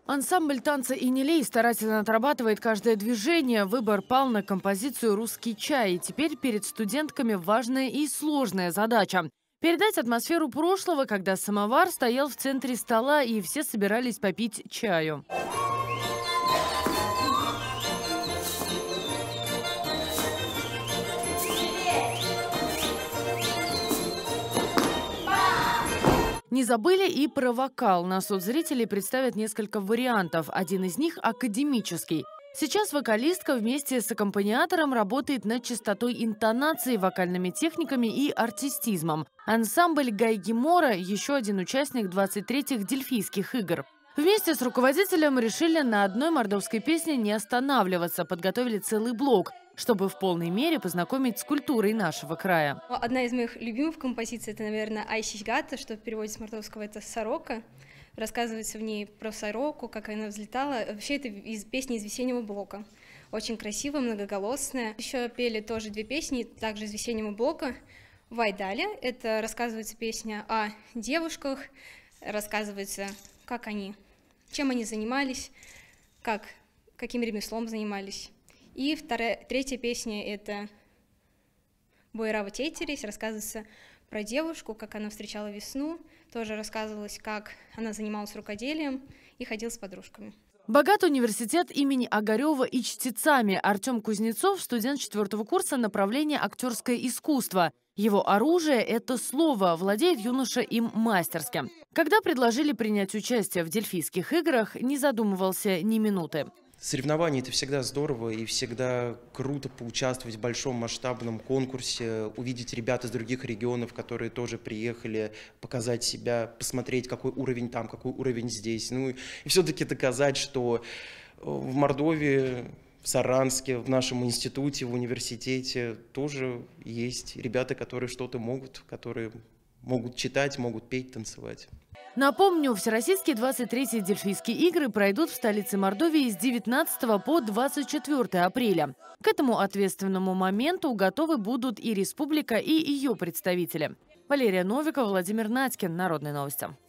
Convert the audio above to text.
Ансамбль танца «Инилей» старательно отрабатывает каждое движение. Выбор пал на композицию «Русский чай». И теперь перед студентками важная и сложная задача – передать атмосферу прошлого, когда самовар стоял в центре стола и все собирались попить чаю. Не забыли и про вокал. На суд зрителей представят несколько вариантов. Один из них – академический. Сейчас вокалистка вместе с аккомпаниатором работает над чистотой интонации, вокальными техниками и артистизмом. Ансамбль Гайги Мора – еще один участник 23-х Дельфийских игр. Вместе с руководителем решили на одной мордовской песне не останавливаться, подготовили целый блок, чтобы в полной мере познакомить с культурой нашего края. Одна из моих любимых композиций – это, наверное, «Айсисгата», что в переводе с мордовского это «сорока». Рассказывается в ней про сороку, как она взлетала. Вообще это из песни из весеннего блока. Очень красивая, многоголосная. Еще пели тоже две песни, также из весеннего блока. «Вайдаля» – это рассказывается песня о девушках, рассказывается, как они, чем они занимались, каким ремеслом занимались. И третья песня – это «Бойрава Тетерис», рассказывается про девушку, как она встречала весну, тоже рассказывалось, как она занималась рукоделием и ходила с подружками. Богат университет имени Огарева и чтецами. Артем Кузнецов – студент 4-го курса направления актерское искусство. Его оружие – это слово, владеет юноша им мастерски. Когда предложили принять участие в Дельфийских играх, не задумывался ни минуты. Соревнования – это всегда здорово и всегда круто поучаствовать в большом масштабном конкурсе, увидеть ребят из других регионов, которые тоже приехали, показать себя, посмотреть, какой уровень там, какой уровень здесь. Ну и все-таки доказать, что в Мордовии, в Саранске, в нашем институте, в университете тоже есть ребята, которые что-то могут, которые могут читать, могут петь, танцевать. Напомню, всероссийские 23-е Дельфийские игры пройдут в столице Мордовии с 19 по 24 апреля. К этому ответственному моменту готовы будут и республика, и ее представители. Валерия Новикова, Владимир Надькин. Народные новости.